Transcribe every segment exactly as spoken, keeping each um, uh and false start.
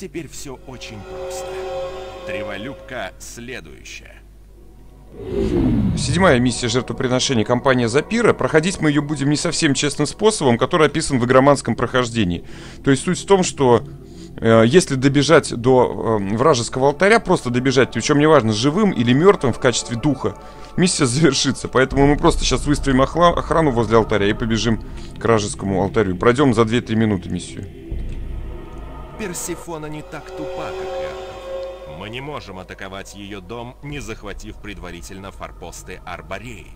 Теперь все очень просто. Треволюбка следующая. Седьмая миссия жертвоприношения, компания Запира. Проходить мы ее будем не совсем честным способом, который описан в игроманском прохождении. То есть суть в том, что э, если добежать до э, вражеского алтаря, просто добежать, причем неважно, живым или мертвым в качестве духа, миссия завершится. Поэтому мы просто сейчас выставим охла- охрану возле алтаря и побежим к вражескому алтарю. Пройдем за две-три минуты миссию. Персифона не так тупа, как Эргов. Мы не можем атаковать ее дом, не захватив предварительно форпосты Арбореи.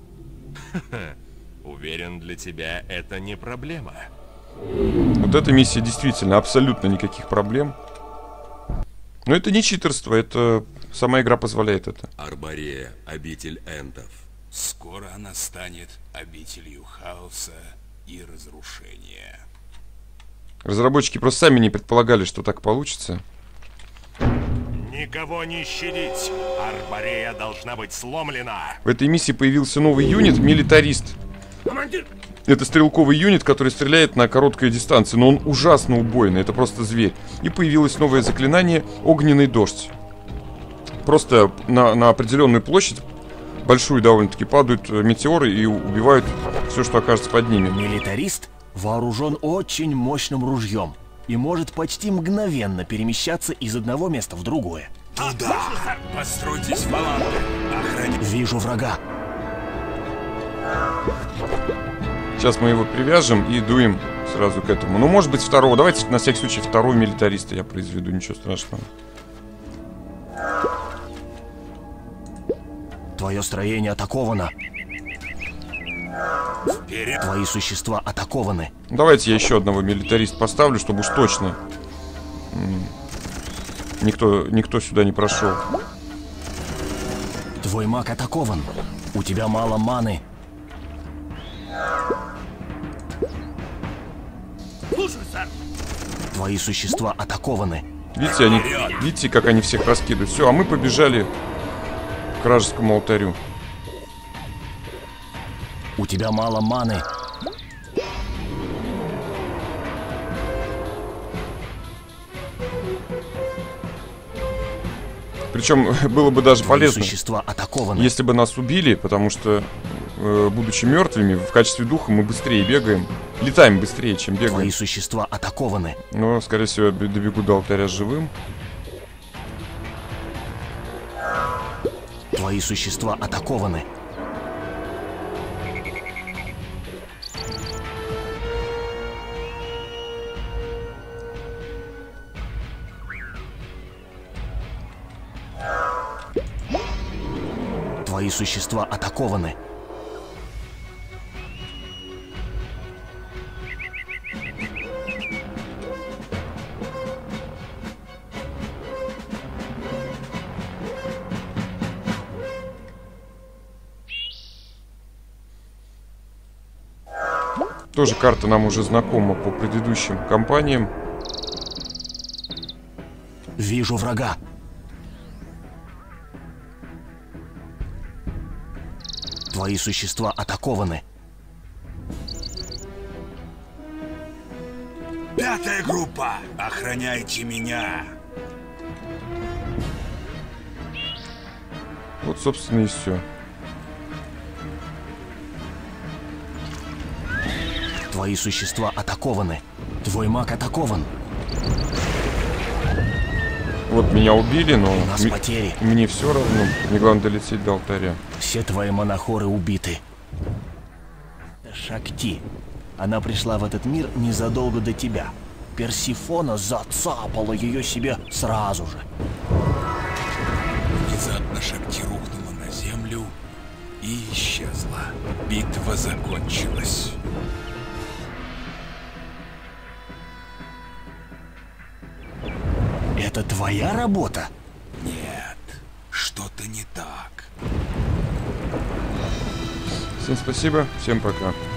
Уверен, для тебя это не проблема. Вот эта миссия действительно абсолютно никаких проблем. Но это не читерство, это сама игра позволяет это. Арборея, обитель энтов. Скоро она станет обителью хаоса и разрушения. Разработчики просто сами не предполагали, что так получится. Никого не щадить! Арборея должна быть сломлена! В этой миссии появился новый юнит, милитарист. Командир! Это стрелковый юнит, который стреляет на короткой дистанции, но он ужасно убойный, это просто зверь. И появилось новое заклинание «Огненный дождь». Просто на, на определенную площадь, большую довольно-таки, падают метеоры и убивают все, что окажется под ними. Милитарист вооружен очень мощным ружьем и может почти мгновенно перемещаться из одного места в другое. Туда! Постройтесь в баланды! Охране... Вижу врага. Сейчас мы его привяжем и дуем сразу к этому. Ну, может быть, второго. Давайте на всякий случай второго милитариста я произведу, ничего страшного. Твое строение атаковано. Вперед! Твои существа атакованы. Давайте я еще одного милитариста поставлю, чтобы уж точно никто, никто сюда не прошел. Твой маг атакован. У тебя мало маны. Слушай, сэр! Твои существа атакованы. Видите, они, видите, как они всех раскидывают. Все, а мы побежали к вражескому алтарю. У тебя мало маны. Причем было бы даже Твои полезно, существа атакованы. если бы нас убили, потому что, э, будучи мертвыми, в качестве духа мы быстрее бегаем. Летаем быстрее, чем бегаем. Твои существа атакованы. Но, скорее всего, я добегу до алтаря живым. Твои существа атакованы. Твои существа атакованы. Тоже карта нам уже знакома по предыдущим кампаниям. Вижу врага. Твои существа атакованы. Пятая группа! Охраняйте меня! Вот, собственно, и все. Твои существа атакованы. Твой маг атакован. Вот меня убили, но У нас ми- потери. мне все равно. Мне главное долететь до алтаря. Все твои монохоры убиты. Шакти. Она пришла в этот мир незадолго до тебя. Персифона зацапала ее себе сразу же. Внезапно Шакти рухнула на землю и исчезла. Битва закончилась. Это твоя работа? Нет, что-то не так. Всем спасибо, всем пока.